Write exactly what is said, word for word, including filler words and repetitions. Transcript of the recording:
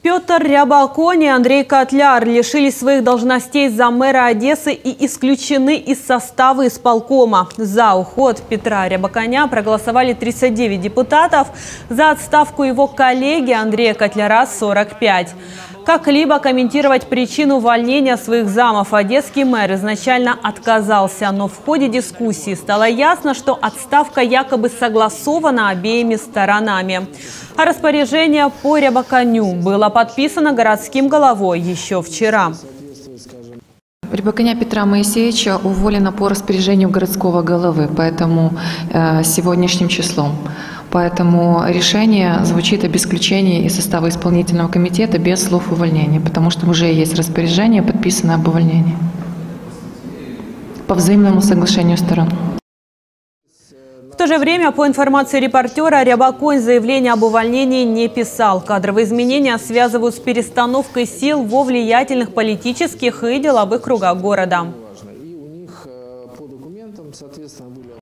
Петр Рябаконь и Андрей Котляр лишились своих должностей заммэра Одессы и исключены из состава исполкома. За уход Петра Рябаконя проголосовали тридцать девять депутатов, за отставку его коллеги Андрея Котляра – сорок пять. Как-либо комментировать причину увольнения своих замов одесский мэр изначально отказался, но в ходе дискуссии стало ясно, что отставка якобы согласована обеими сторонами. А распоряжение по Рябаконю было подписано городским головой еще вчера. Рябаконя Петра Моисеевича уволено по распоряжению городского головы, поэтому э, сегодняшним числом. Поэтому решение звучит об исключении из состава исполнительного комитета без слов увольнения, потому что уже есть распоряжение, подписанное об увольнении по взаимному соглашению сторон. В то же время, по информации репортера, Рябаконь заявление об увольнении не писал. Кадровые изменения связывают с перестановкой сил во влиятельных политических и деловых кругах города.